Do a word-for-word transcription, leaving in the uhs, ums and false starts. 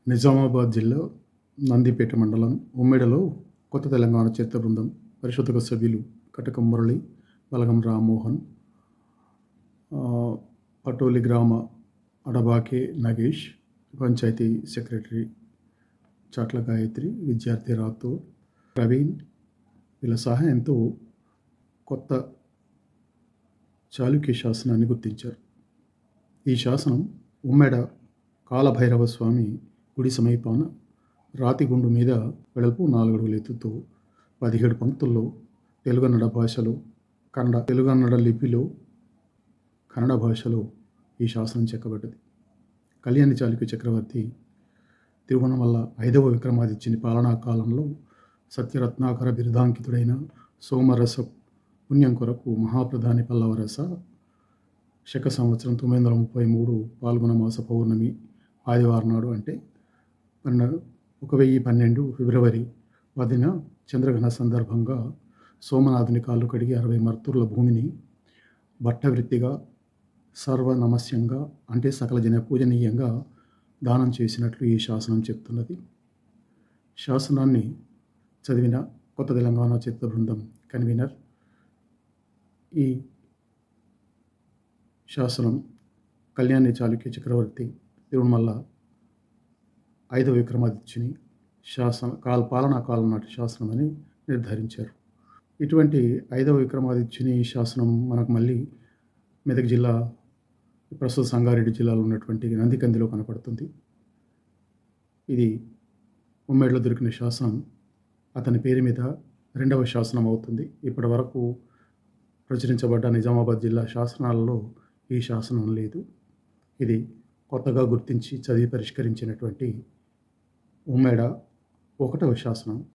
నిజామాబాద్ జిల్లా నందిపేట మండలం ఉమ్మేడలో కొత్త తెలంగాణ చరిత్ర బృందం పరిశోధక సభ్యులు కటకం మురళి, బలగం రామ్మోహన్, పటోలి గ్రామ అడబాకే నగేష్, పంచాయతీ సెక్రటరీ చాట్ల గాయత్రి, విద్యార్థి రాథోడ్ ప్రవీణ్ వీళ్ళ సహాయంతో కొత్త చాళుక్య శాసనాన్ని గుర్తించారు. ఈ శాసనం ఉమ్మేడ కాలభైరవ స్వామి గుడి సమీపాన రాతిగుండు మీద వెడల్పు నాలుగు అడుగుల ఎత్తుతో పదిహేడు పంక్తుల్లో తెలుగన్నడ భాషలో కన్నడ తెలుగన్నడ లిపిలో కన్నడ భాషలో ఈ శాసనం చెక్కబడ్డది. కళ్యాణి చాళుక్య చక్రవర్తి తిరువణమల్ల ఐదవ విక్రమాదిత్యుని పాలనా కాలంలో సత్యరత్నాకర బిరుదాంకితుడైన సోమరస పుణ్యం కొరకు మహాప్రధాని పల్లవరస శక సంవత్సరం తొమ్మిది వందల ముప్పై మూడు పాల్గొన మాస పౌర్ణమి ఆదివారం నాడు అంటే పన్న ఒక వెయ్యి పన్నెండు ఫిబ్రవరి పదిన చంద్రగ్రహణ సందర్భంగా సోమనాథుని కాళ్ళు కడిగి అరవై మర్తుర్ల భూమిని భట్టవృత్తిగా సర్వనమస్యంగా అంటే సకల జన పూజనీయంగా దానం చేసినట్లు ఈ శాసనం చెప్తున్నది. శాసనాన్ని చదివిన కొత్త తెలంగాణ చరిత్ర బృందం కన్వీనర్ ఈ శాసనం కళ్యాణి చాళుక్య చక్రవర్తి తిరుమల ఐదవ విక్రమాదిత్యుని శాసన కాల పాలనా కాలం నాటి శాసనం అని నిర్ధారించారు. ఇటువంటి ఐదవ విక్రమాదిత్యుని శాసనం మనకు మళ్ళీ మెదక్ జిల్లా ప్రస్తుత సంగారెడ్డి జిల్లాలో ఉన్నటువంటి నందికందిలో కనపడుతుంది. ఇది ఉమ్మేడ్లో దొరికిన శాసనం అతని పేరు మీద రెండవ శాసనం అవుతుంది. ఇప్పటి వరకు ప్రచురించబడ్డ నిజామాబాద్ జిల్లా శాసనాలలో ఈ శాసనం లేదు. ఇది కొత్తగా గుర్తించి చదివి పరిష్కరించినటువంటి ఉమ్మేడ ఒకటవ శాసనం.